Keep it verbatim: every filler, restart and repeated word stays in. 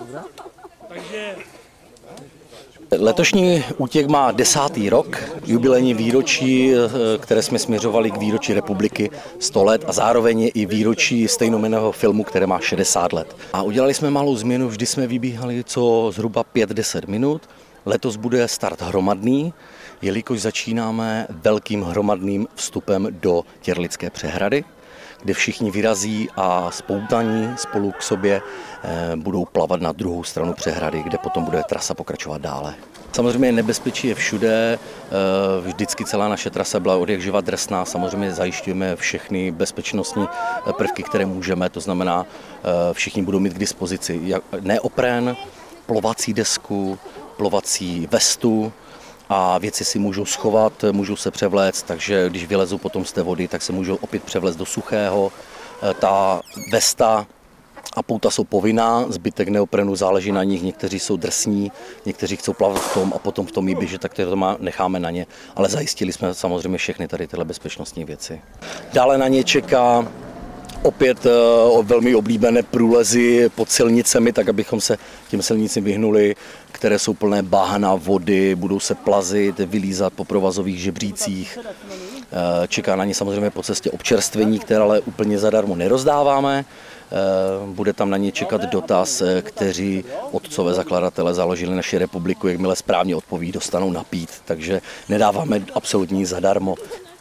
Letošní útěk má desátý rok, jubilejní výročí, které jsme směřovali k výročí republiky sto let a zároveň je i výročí stejnojmenného filmu, které má šedesát let. A udělali jsme malou změnu, vždy jsme vybíhali co zhruba pět deset minut. Letos bude start hromadný, jelikož začínáme velkým hromadným vstupem do Těrlické přehrady, kde všichni vyrazí a spoutaní spolu k sobě budou plavat na druhou stranu přehrady, kde potom bude trasa pokračovat dále. Samozřejmě nebezpečí je všude, vždycky celá naše trasa byla odjakživa drsná, samozřejmě zajišťujeme všechny bezpečnostní prvky, které můžeme, to znamená, všichni budou mít k dispozici neopren, plovací desku, plovací vestu, a věci si můžou schovat, můžou se převléct, takže když vylezou potom z té vody, tak se můžou opět převléct do suchého. Ta vesta a pouta jsou povinná, zbytek neoprenu záleží na nich, někteří jsou drsní, někteří chcou plavat v tom a potom v tom jí běžet, tak to necháme na ně, ale zajistili jsme samozřejmě všechny tady tyhle bezpečnostní věci. Dále na ně čeká opět velmi oblíbené průlezy pod silnicemi, tak abychom se těm silnicím vyhnuli, které jsou plné bahna, vody, budou se plazit, vylízat po provazových žebřících. Čeká na ně samozřejmě po cestě občerstvení, které ale úplně zadarmo nerozdáváme. Bude tam na ně čekat dotaz, kteří otcové zakladatelé založili naši republiku, jakmile správně odpoví, dostanou napít, takže nedáváme absolutně zadarmo.